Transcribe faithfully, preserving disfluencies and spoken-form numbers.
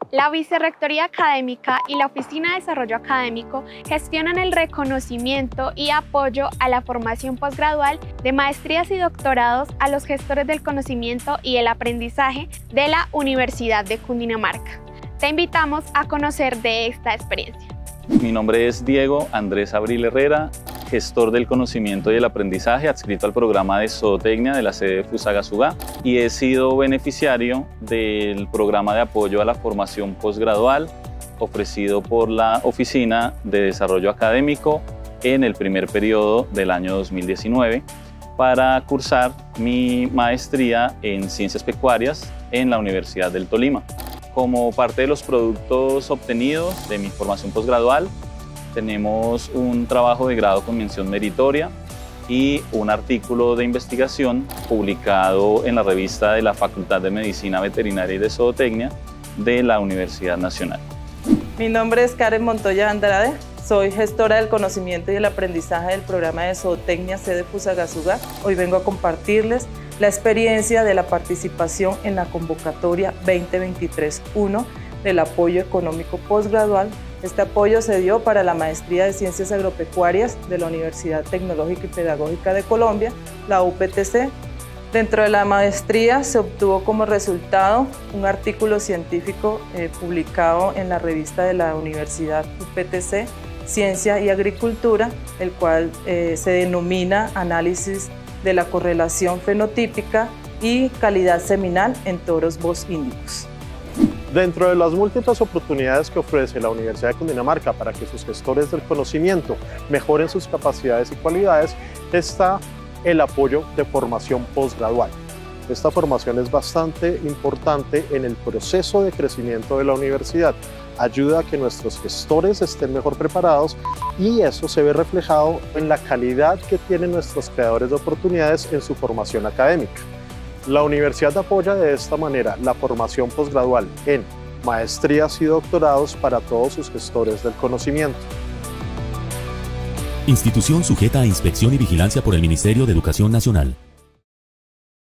La Vicerrectoría Académica y la Oficina de Desarrollo Académico gestionan el reconocimiento y apoyo a la formación posgradual de maestrías y doctorados a los gestores del conocimiento y el aprendizaje de la Universidad de Cundinamarca. Te invitamos a conocer de esta experiencia. Mi nombre es Diego Andrés Abril Herrera, gestor del conocimiento y el aprendizaje adscrito al programa de zootecnia de la sede de Fusagasugá, y he sido beneficiario del programa de apoyo a la formación posgradual ofrecido por la Oficina de Desarrollo Académico en el primer periodo del año dos mil diecinueve para cursar mi maestría en Ciencias Pecuarias en la Universidad del Tolima. Como parte de los productos obtenidos de mi formación posgradual, tenemos un trabajo de grado con mención meritoria y un artículo de investigación publicado en la revista de la Facultad de Medicina Veterinaria y de Zootecnia de la Universidad Nacional. Mi nombre es Karen Montoya Andrade, soy gestora del conocimiento y el aprendizaje del programa de zootecnia sede Fusagasugá. Hoy vengo a compartirles la experiencia de la participación en la convocatoria veinte veintitrés uno del apoyo económico posgradual. Este apoyo se dio para la Maestría de Ciencias Agropecuarias de la Universidad Tecnológica y Pedagógica de Colombia, la U P T C. Dentro de la maestría se obtuvo como resultado un artículo científico eh, publicado en la revista de la Universidad U P T C, Ciencia y Agricultura, el cual eh, se denomina Análisis de la correlación fenotípica y calidad seminal en toros bosíndicos. Dentro de las múltiples oportunidades que ofrece la Universidad de Cundinamarca para que sus gestores del conocimiento mejoren sus capacidades y cualidades, está el apoyo de formación posgradual. Esta formación es bastante importante en el proceso de crecimiento de la universidad. Ayuda a que nuestros gestores estén mejor preparados y eso se ve reflejado en la calidad que tienen nuestros creadores de oportunidades en su formación académica. La universidad apoya de esta manera la formación posgradual en maestrías y doctorados para todos sus gestores del conocimiento. Institución sujeta a inspección y vigilancia por el Ministerio de Educación Nacional.